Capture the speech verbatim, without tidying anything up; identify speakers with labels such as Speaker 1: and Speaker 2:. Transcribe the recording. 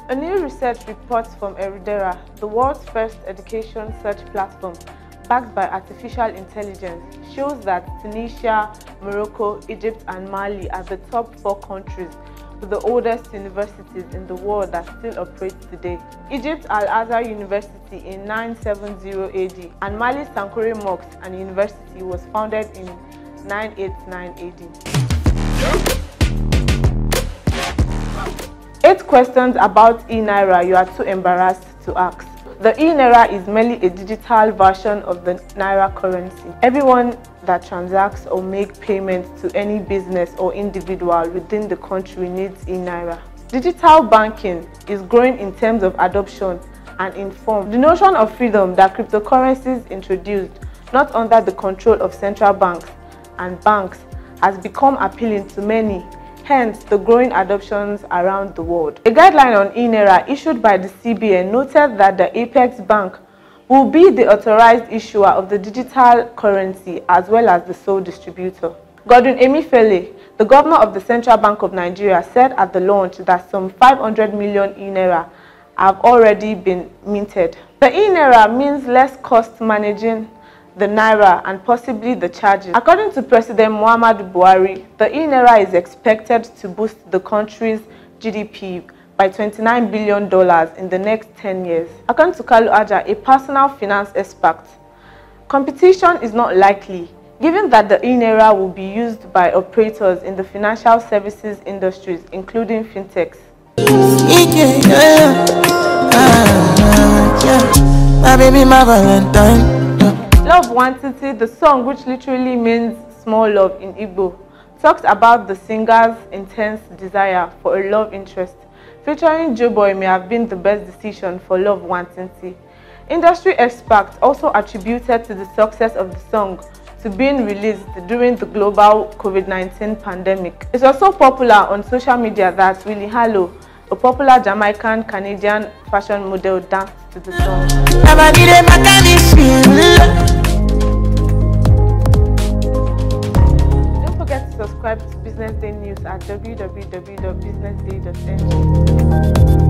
Speaker 1: A new research report from Eridera, the world's first education search platform backed by artificial intelligence, shows that Tunisia, Morocco, Egypt and Mali are the top four countries with the oldest universities in the world that still operate today. Egypt's Al-Azhar University in nine seventy A D and Mali's Sankore Mosque and University was founded in nine eighty-nine A D. Eight questions about e-Naira you are too embarrassed to ask. The e-Naira is merely a digital version of the Naira currency. Everyone that transacts or makes payments to any business or individual within the country needs e-Naira. Digital banking is growing in terms of adoption and in form. The notion of freedom that cryptocurrencies introduced, not under the control of central banks and banks, has become appealing to many. Hence, the growing adoptions around the world. A guideline on e-Naira issued by the C B N noted that the Apex Bank will be the authorized issuer of the digital currency as well as the sole distributor. Godwin Emefiele, the governor of the Central Bank of Nigeria, said at the launch that some five hundred million e-Naira have already been minted. The e-Naira means less cost managing the Naira and possibly the charges. According to President Muhammadu Buhari, the e-Naira is expected to boost the country's G D P by twenty-nine billion dollars in the next ten years. According to Kalu Aja, a personal finance expert, competition is not likely, given that the e-Naira will be used by operators in the financial services industries, including fintechs.
Speaker 2: Yeah, yeah. Uh, yeah. My baby, my Valentine.
Speaker 1: Love Nwantiti, the song, which literally means small love in Igbo, talks about the singer's intense desire for a love interest. Featuring Joeboy may have been the best decision for Love Nwantiti. Industry experts also attributed to the success of the song to being released during the global COVID nineteen pandemic. It was so popular on social media that Willie Harlow, a popular Jamaican-Canadian fashion model, danced to the song. Don't forget to subscribe to Business Day News at w w w dot business day dot n g.